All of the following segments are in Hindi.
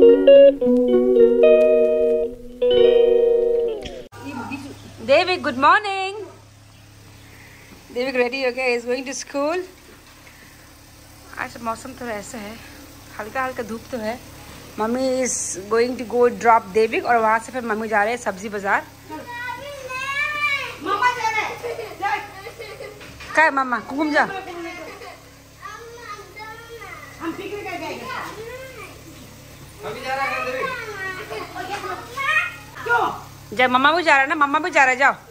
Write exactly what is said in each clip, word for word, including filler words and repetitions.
David, good morning. David ready? Okay, he's going to school. आज मौसम थोड़ा ऐसा है, हल्का हल्का धूप तो है. Mummy is going to go drop Devik और वहाँ से फिर मम्मी जा रहे हैं सब्जी बाजार. क्या है मम्मा? घूम जा. जब मम्मा भी जा रहा है ना, मम्मा भी जा रहा है. जाओ.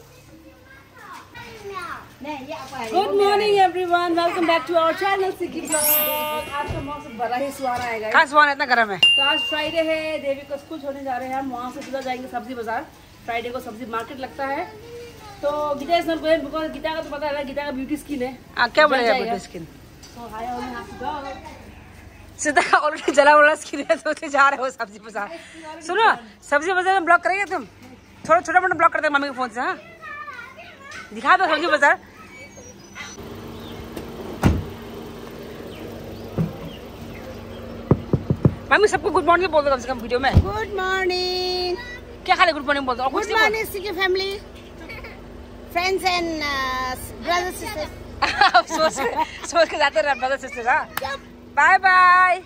Good morning everyone, welcome back to our channel सिकी ब्लॉग. आज का मौसम बड़ा ही सुहाना है. क्या सुहाना, इतना गर्म है. तो आज फ्राइडे है, देवी को स्कूल छोड़ने जा रहे हैं हम. वहाँ से सीधा जाएंगे सब्जी बाजार. फ्राइडे को सब्जी मार्केट लगता है. तो Gita is not going because Gita का तो पता है, गीता का ब्यूटी स्किन है. आ, क्या बोलेगा beauty skin? So hi all have to go. सीधा ऑलरेडी जला वाला स्किन है, तो जा रहे हो सब्जी बाजार. सुनो, सब्जी बाजार में ब्लॉग करेंगे तुम. थोड़ा छोटा मोटा ब्लॉग करते हैं मम्मी के फोन से. हाँ, दिखा दो सब्जी बाजार. मम्मी सबको गुड मॉर्निंग बोल दो कम से कम वीडियो में. Good morning. क्या खाली गुड मॉर्निंग बोल दो. गुड मॉर्निंग सिकी family, friends and brothers sisters. सोच सोच के जाते रहे ब्रदर सिस्टर. हाँ, bye bye.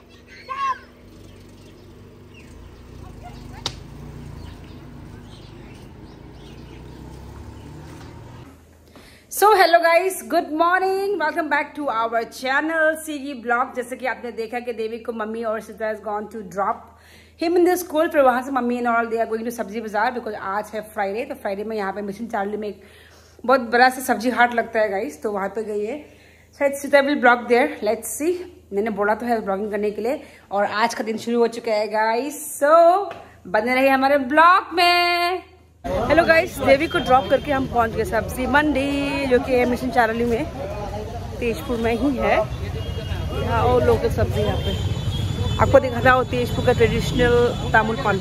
So hello guys, good morning, welcome back to our channel सीगी ब्लॉग. जैसे कि आपने देखा कि देवी को मम्मी और sister has gone to drop him in the school. फिर वहाँ से mummy and all they are going to सब्जी बाजार बिकॉज आज है फ्राइडे. तो फ्राइडे में यहाँ पे मिशन चार्ली में एक बहुत बड़ा सा सब्जी हाट लगता है गाइस. तो वहाँ पे गई है शायद sister will blog there. Let's see. मैंने बोला तो है ब्लॉगिंग करने के लिए. और आज का दिन शुरू हो चुका है गाइस. सो बने रहिए हमारे ब्लॉग में. हेलो गाइस, देवी को ड्रॉप करके हम पहुंच गए सब्जी मंडी, जो कि मिशन चारली में तेजपुर में ही है. यहाँ और लोकल सब्जी यहाँ पे आपको दिखाता हो. तेजपुर का ट्रेडिशनल तामुल पान.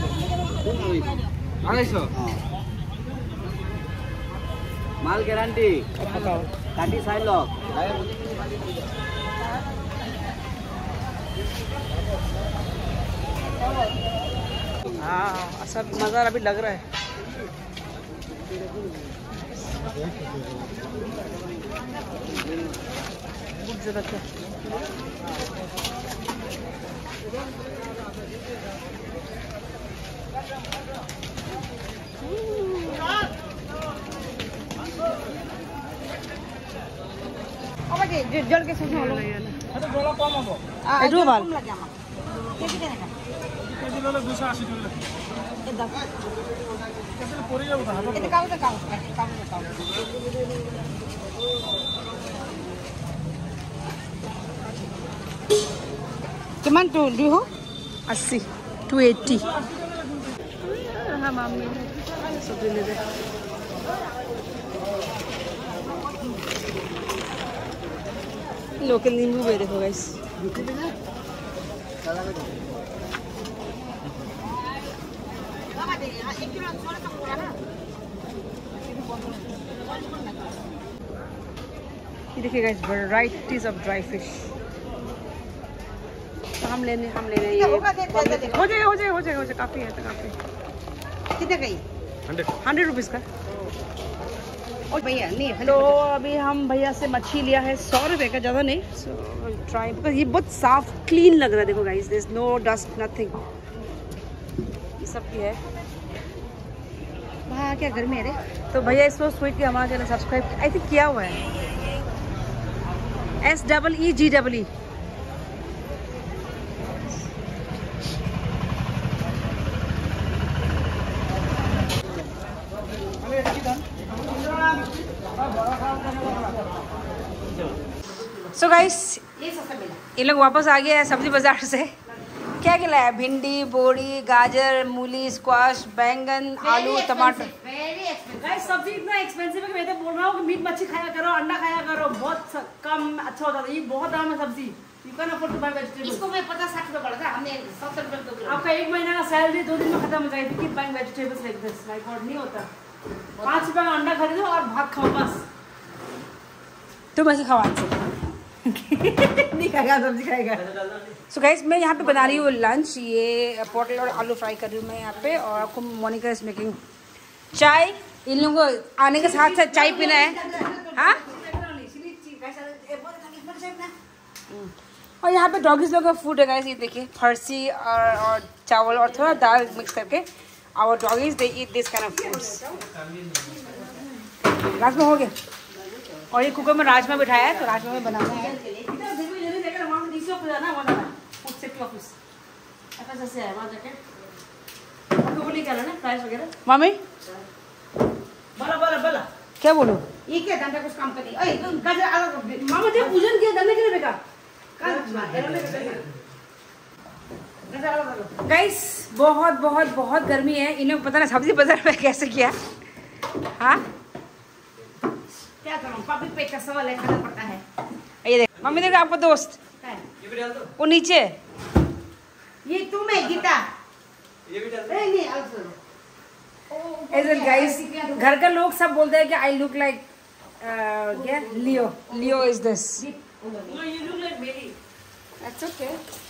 माल गारंटी. काटी साइड लॉक. हाँ, सब मजा अभी लग रहा है. जल के सोच लो. तो बोला कम हो. आ जो बाल लग गया. केजी देने का. केजी लो दो सौ अस्सी रुपए. एकदम. कैसे पूरी है बता. ये कागज का कागज कागज का. किमान टू दू हो. अस्सी टू एट्टी. हाँ मम्मी सब्जी ले दे. लोकल नींबू भी देखो गाइस. ये देखिए guys, varieties of dry fish. तो हम लेने हम ले रहे हैं. हो जाएगा हो जाएगा हो जाएगा हो जाएगा. काफी है तो काफी. कितने गई? हंड्रेड रुपीज का. और भैया नहीं. तो अभी हम भैया से मच्छी लिया है सौ रुपए का, ज़्यादा नहीं. सो ट्राई बिकॉज ये बहुत साफ क्लीन लग रहा है. देखो guys, there is no dust nothing. ये सब की है. वहाँ क्या घर में रे. तो भैया इसको स्वीट के हमारा चैनल सब्सक्राइब आई थिंक किया हुआ है. S double E G double E. So guys, ये लोग वापस आ गए हैं सब्जी बाजार से. क्या क्या लाया? भिंडी, बोड़ी, गाजर, मूली, स्क्वाश, बैंगन, आलू, टमाटर. गाइस सब्जी इतना एक्सपेंसिव है कि मैं तो बोल रहा हूँ कि मीट मच्छी खाया करो, अंडा खाया करो. बहुत कम अच्छा होता था. ये बहुत दाम है सब्जी. You can afford to buy vegetables. इसको मैं पचास साठ रुपए पड़ा था. हमने सत्तर रुपए दो किलो. आपका एक महीना का सैलरी दो दिन में खत्म हो जाएगी. Keep buying vegetables like this. Like और नहीं होता. पाँच रुपए का अंडा खरीदो और भात खाओ बस. तुम ऐसे खाओ आज से. नहीं खाएगा, सब्जी खाएगा। सो गाइस मैं यहाँ पे बना रही हूँ लंच। ये पोटल और आलू फ्राई कर रही हूँ मैं यहाँ पे। और आपको मोनिका इज मेकिंग चाय। इन लोगों को आने के साथ साथ चाय पीना है। हाँ, और यहाँ पे डॉगीज लोग का फूड है गाइस। ये देखिए फरसी और, और चावल और थोड़ा दाल मिक्स करके our doggies they eat this kind of foods. Rajma हो गया और ये कुकर में राजमा बिठाया है, तो राजमा में बनाना है। मम्मी बोला बोला बोला क्या बोलूं? ये क्या धंधा कुछ काम करी? ओए तुम गाजर अलग मामा जब पूजन किया धंधे के लिए बेकार। गाइस बहुत बहुत बहुत गर्मी है। इन्हें पता ना सब्जी बाजार में कैसे किया। हाँ क्या करूं, पब्लिक पे का सवाल है, खाना पड़ता है। ये देख मम्मी, देखो आपको दोस्त वो नीचे। ये तुम है गीता, ये भी डाल नहीं नहीं अलग से। गाइस घर का लोग सब बोलते हैं कि आई लुक लाइक क्या Leo Leo is this. No, you look like Mary. That's okay.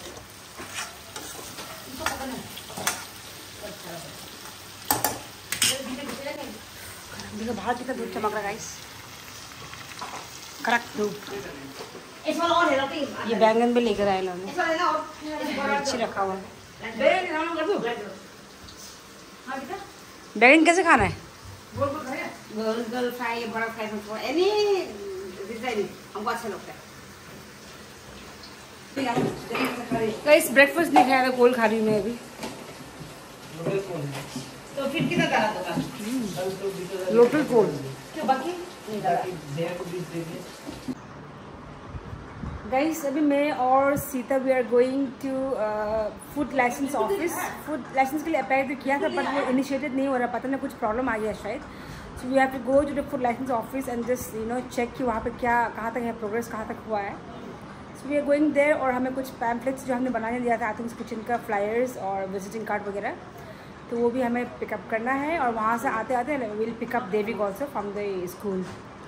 देखो बाहर कितना धूप चमक रहा है गाइस, कड़क धूप। इस वाला और है ना तीन। ये बैंगन भी लेकर आए लोग, इस वाला है ना और मिर्ची रखा हुआ है। बैगन हम कर दूं। हां बेटा, बैंगन कैसे खाना है? गोल गोल खाया, गोल गोल फ्राई, बड़ा फ्राई को एनी डिजाइन हमको अच्छा लगता है। गाइस ब्रेकफास्ट नहीं खाया था, कोल खा रही हूँ मैं अभी। तो फिर कितना डाला होगा? लोटल कोल क्यों बाकी नहीं डाला? गाइस अभी मैं और Sita we are going to food licence office. Food licence के लिए अप्लाई तो किया था, बट वो इनिशिएटेड नहीं हो रहा, पता नहीं कुछ प्रॉब्लम आ गया शायद। So we have to go to the food licence office and just you know check कि वहाँ पे क्या कहाँ तक है प्रोग्रेस, कहाँ तक हुआ है। So we are going there. और हमें कुछ पैम्पलेट्स जो हमने बनाने दिया था, आई थिंक किचन का फ्लायर्स और विजिटिंग कार्ड वगैरह, तो वो भी हमें पिकअप करना है। और वहाँ से आते आते will pick up Devik also from the school.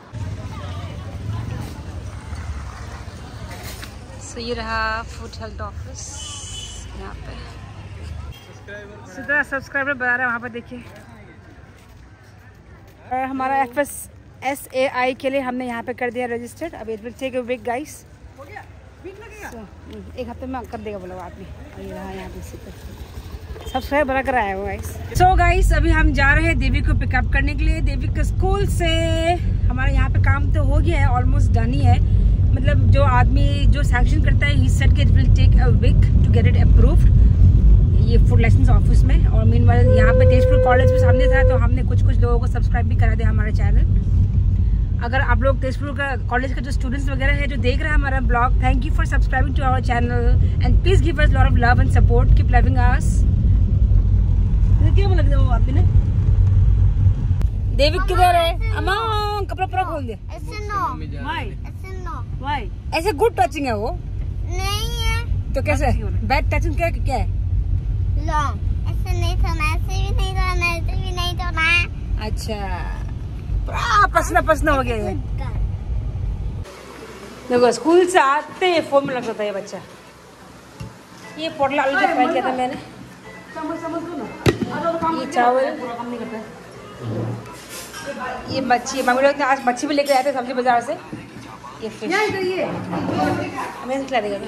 तो ये रहा फूड हेल्थ ऑफिस यहाँ पे। सीधा सब्सक्राइबर बना रहा है वहाँ पर, देखिए। हमारा F S S A I के लिए हमने यहाँ पे कर दिया रजिस्टर्ड। अब it will take a week guys. एक हफ्ते में कर देगा बोला आदमी। ये रहा यहाँ पे सब्सक्राइब बना कर आया हुआ गाइस। सो गाइस अभी हम जा रहे हैं देवी को पिकअप करने के लिए, देवी के स्कूल से। हमारे यहाँ पे काम तो हो गया है, ऑलमोस्ट डन ही है। मतलब जो आदमी जो सैंक्शन करता है, ही सेड कि it will take a week to get it approved, ये फूड लाइसेंस ऑफिस में। और मीनवाइल यहाँ पे तेजपुर कॉलेज भी सामने था, तो हमने कुछ कुछ लोगों को सब्सक्राइब भी करा दिया हमारे चैनल। अगर आप लोग तेजपुर का कॉलेज का जो स्टूडेंट्स वगैरह है जो देख रहे हैं हमारा blog, thank you for subscribing to our channel and please give us lot of love and support, keep loving us. क्या लग रहा है वो आदमी ने? देविक किधर है? अम्मा कपड़ा पूरा खोल दे। ऐसे नो, वाई ऐसे नो, वाई ऐसे गुड टचिंग है वो नहीं है। तो कैसे बैड टचिंग क्या क्या है? लॉन्ग ऐसे नहीं धोना, ऐसे भी नहीं धोना, ऐसे भी नहीं धोना। अच्छा पूरा पसना पसना हो गया है। देखो स्कूल से आते ही फोन में लग जाता है ये बच्चा। ये पोटला आलू जो फ्राई किया था मैंने, ये चावल, ये मच्छी। मम्मी लोग ने आज मच्छी भी लेकर आए थे सब्जी बाजार से। ये फिश हमें खिला देगा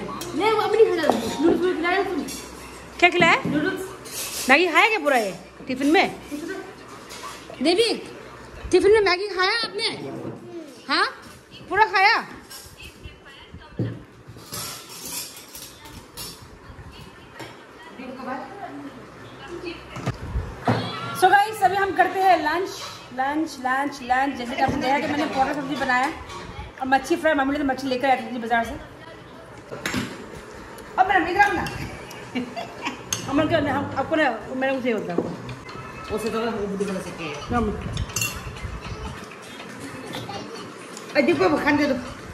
क्या? खिलाया मैगी खाया क्या पूरा ये टिफिन में? देवी टिफिन में मैगी खाया आपने? हाँ पूरा खाया? सो so गाइस अभी हम करते हैं लंच लंच लंच लंच जैसे कि आपने देखा कि मैंने पोटल सब्जी बनाया और मच्छी फ्राई। मम्मी ने तो मच्छी लेकर आई थी बाजार से। अब मैंने निकला ना अमन क्या हम आपको ना मैंने उसे होता है उसे तो बुद्धि बना सकते हैं। अजी को खान दे दो।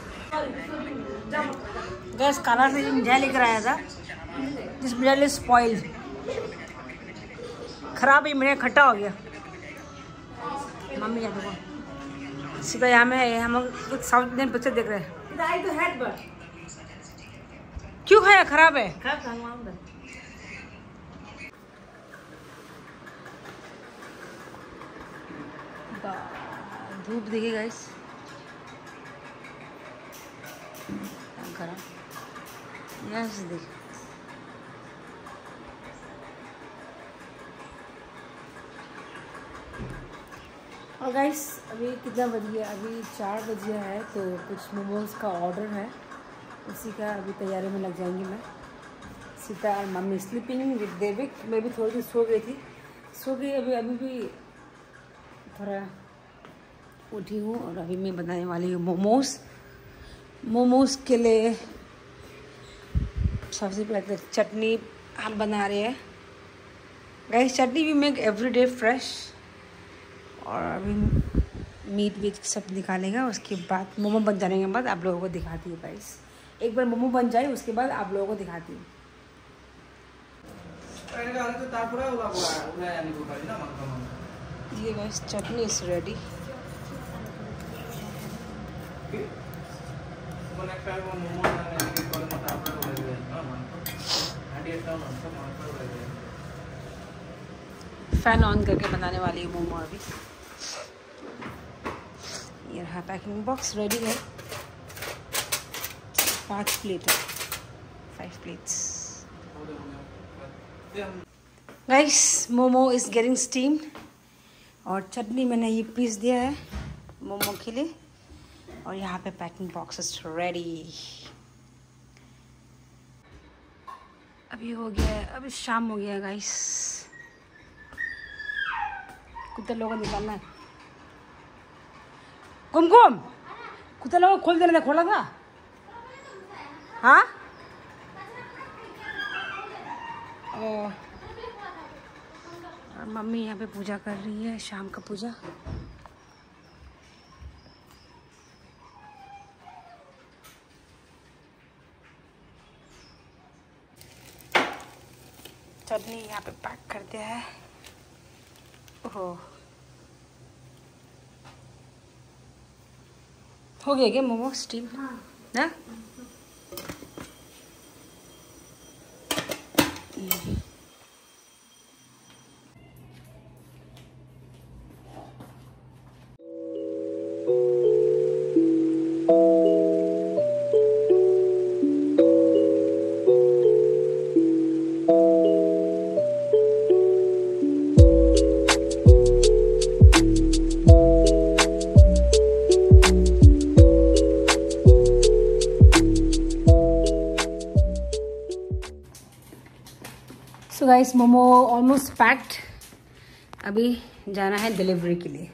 गैस काला से मिठाई लेकर आया था, जिस मिठाई स्पॉइल खराब, ये मिठाई खट्टा हो गया। मम्मी क्या देखो सीधा यहाँ में है, हम कुछ साउथ इंडियन पिक्चर देख रहे हैं। क्यों खाया? खराब है। धूप देखिए गाइस, यस देखिए। और गाइस अभी कितना बज गया? अभी चार बज गया है, तो कुछ मोमोज का ऑर्डर है, उसी का अभी तैयारी में लग जाएंगी मैं। सीता और मम्मी स्लीपिंग विद देविक। मैं भी थोड़ी देर सो गई थी, सो गई अभी अभी भी थोड़ा उठी हूँ। और अभी मैं बनाने वाली हूँ मोमोज। मोमोज के लिए सबसे पहले चटनी हम बना रहे हैं गाइस। चटनी भी मेक एवरी डे फ्रेश। और अभी मीट वीट सब निकालेगा, उसके बाद मोमो बन जाने के बाद आप लोगों को दिखाती हूँ गाइस। एक बार मोमो बन जाए उसके बाद आप लोगों को दिखाती हूँ। ये guys chutney is ready. Fan on करके बनाने वाली हूँ मोमो अभी। ये रहा पैकिंग बॉक्स रेडी है। पाँच प्लेट है, five plates. Guys momo is getting steam. और चटनी मैंने ये पीस दिया है मोमो के लिए। और यहाँ पे पैकिंग बॉक्स इज रेडी। अभी हो गया है, अभी शाम हो गया है गाइस। कुत्ते लोगों को निकालना है। कुमकुम कुत्ते लोगों को खोल देना था, खोला था? हाँ ओ, और मम्मी यहाँ पे पूजा कर रही है, शाम का पूजा। चटनी यहाँ पे पैक कर दिया है। ओहो हो गया क्या मोमो स्टीम? हाँ ना? So guys momo almost packed. अभी जाना है डिलीवरी के लिए।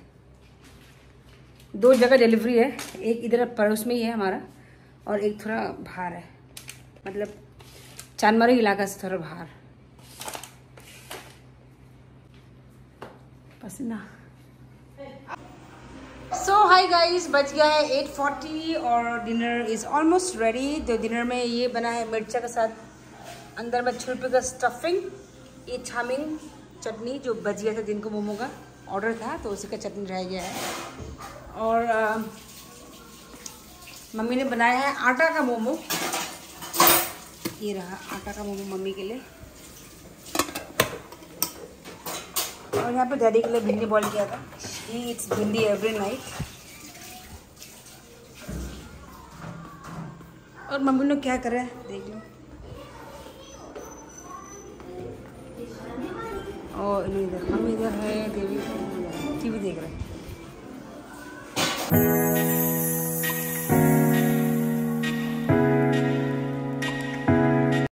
दो जगह डिलीवरी है, एक इधर पड़ोस में ही है हमारा और एक थोड़ा बाहर है, मतलब चांदमारी इलाका से थोड़ा बाहर। पसीना। सो हाय गाइस, बच गया है एट फोर्टी और डिनर इज़ ऑलमोस्ट रेडी। तो डिनर में ये बना है मिर्चा के साथ, अंदर में छुरपी का स्टफिंग, ये छामिंग चटनी जो बच गया था, दिन को मोमो का ऑर्डर था तो उसी का चटनी रह गया है। और आ, मम्मी ने बनाया है आटा का मोमो। ये रहा आटा का मोमो मम्मी के लिए। और यहाँ पे डैडी के लिए भिंडी बॉईल किया था। ही इट्स भिंडी एवरी नाइट। और मम्मी ने क्या करा है देख लो। और इधर मम्मी इधर है, देवी टीवी देख रहे हैं।